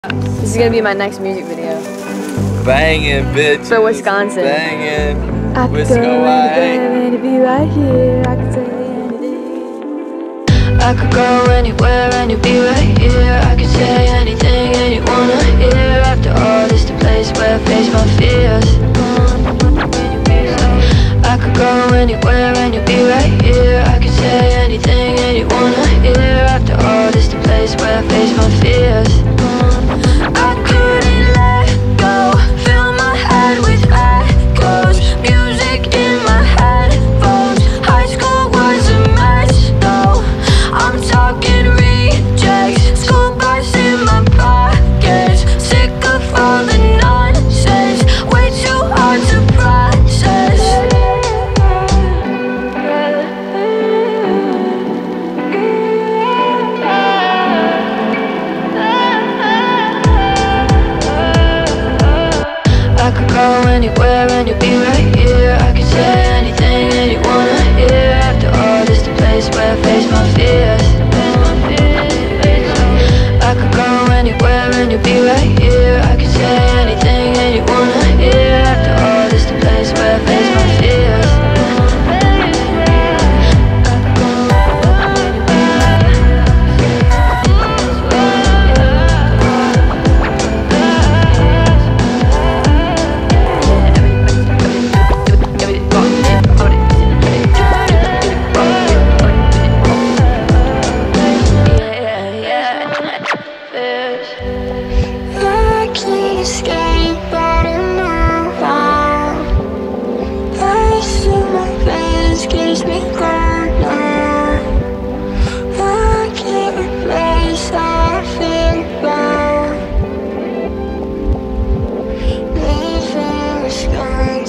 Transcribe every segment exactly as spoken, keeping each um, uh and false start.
This is gonna be my next music video. Banging, bitch. For Wisconsin. Banging. I could Wisco, go I anywhere and be right here. I could say anything. I could go anywhere and you'd be right here. I could say anything and you wanna hear. After all, this the place where I face my fears. I could go anywhere and you'd be right here. I could say anything and you wanna hear. After all, this the place where I face my fears. I couldn't let go, fill my head with echoes, music in my headphones. High school was a mess, though. I'm talking rejects, school bus in my pockets. Sick of all the nonsense, way too hard to process. I could go anywhere and you'd be right here. I could say anything and you wanna hear. After all, this the place where I face my fears. I could go anywhere and you'd be right here. I could say anything and you wanna hear. After all, this the place where I face my fears.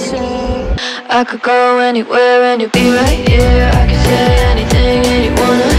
I could go anywhere and you'd be right here. I could say anything and you wanna